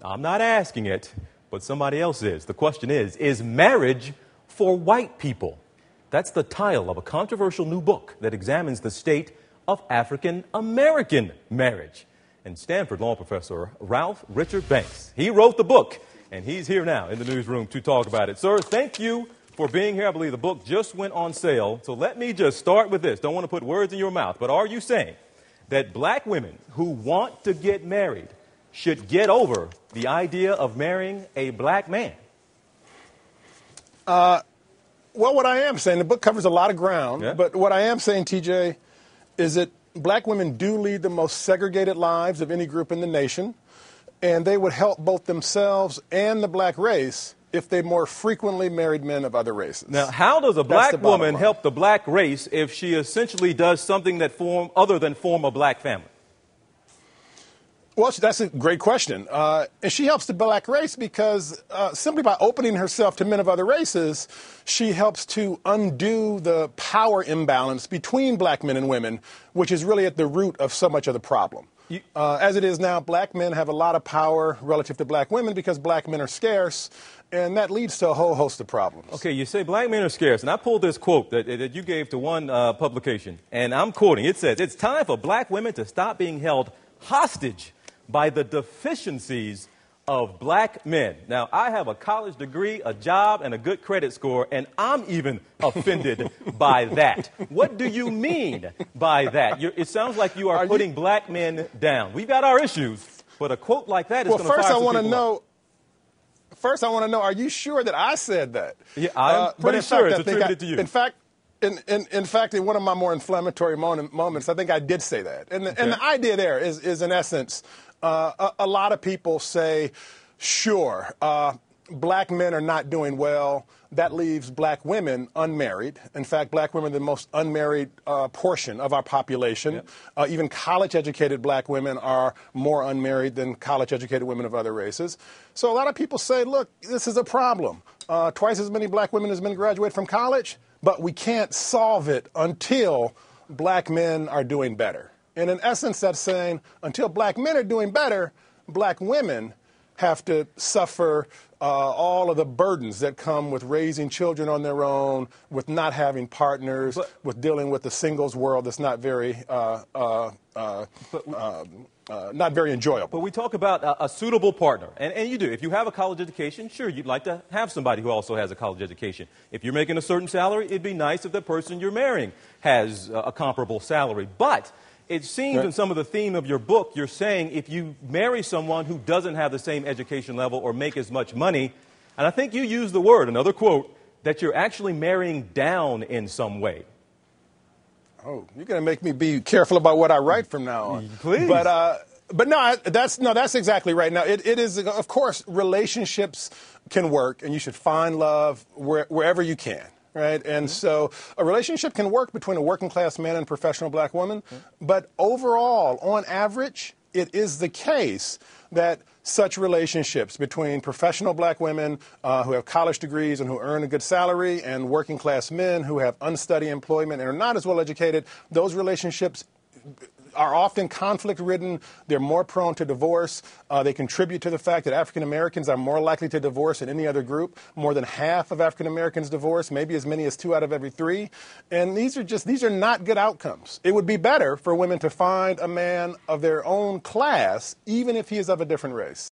I'm not asking it, but somebody else is. The question is marriage for white people? That's the title of a controversial new book that examines the state of African American marriage. And Stanford law professor Ralph Richard Banks, he wrote the book, and he's here now in the newsroom to talk about it. Sir, thank you for being here. I believe the book just went on sale. So let me just start with this. Don't want to put words in your mouth, but are you saying that black women who want to get married should get over the idea of marrying a black man? Well, what I am saying, the book covers a lot of ground, but what I am saying, TJ, is that black women do lead the most segregated lives of any group in the nation, and they would help both themselves and the black race if they more frequently married men of other races. Now, how does a black woman help the black race if she essentially does something that other than form a black family? Well, that's a great question. And she helps the black race because simply by opening herself to men of other races, she helps to undo the power imbalance between black men and women, which is really at the root of so much of the problem. As it is now, black men have a lot of power relative to black women because black men are scarce, and that leads to a whole host of problems. Okay, you say black men are scarce, and I pulled this quote that you gave to one publication, and I'm quoting. It says, "It's time for black women to stop being held hostage by the deficiencies of black men." Now, I have a college degree, a job, and a good credit score, and I'm even offended by that. What do you mean by that? It sounds like you are putting black men down. We've got our issues, but a quote like that is going to fire some people up. First, I want to know, are you sure that I said that? Yeah, I'm pretty sure it's attributed to you. In fact, in one of my more inflammatory moments, I think I did say that. And the idea there is in essence, a lot of people say, sure, black men are not doing well. That leaves black women unmarried. In fact, black women are the most unmarried portion of our population. Even college-educated black women are more unmarried than college-educated women of other races. So a lot of people say, look, this is a problem. Twice as many black women as men graduate from college, but we can't solve it until black men are doing better. And in essence, that's saying until black men are doing better, black women have to suffer all of the burdens that come with raising children on their own, with not having partners, with dealing with the singles world that's not very enjoyable. But we talk about a suitable partner, and you do. If you have a college education, sure, you'd like to have somebody who also has a college education. If you're making a certain salary, it'd be nice if the person you're marrying has a comparable salary. But it seems in some of the theme of your book, you're saying if you marry someone who doesn't have the same education level or make as much money, and I think you use the word, another quote, that you're actually marrying down in some way. Oh, you're going to make me be careful about what I write from now on. Please. But no, that's exactly right. Now, it is, of course, relationships can work, and you should find love wherever you can. Right? And so a relationship can work between a working class man and a professional black woman. But overall, on average, it is the case that such relationships between professional black women who have college degrees and who earn a good salary and working class men who have unsteady employment and are not as well educated, those relationships are often conflict-ridden. They're more prone to divorce. They contribute to the fact that African Americans are more likely to divorce than any other group. More than half of African Americans divorce, maybe as many as 2 out of every 3. And these are not good outcomes. It would be better for women to find a man of their own class, even if he is of a different race.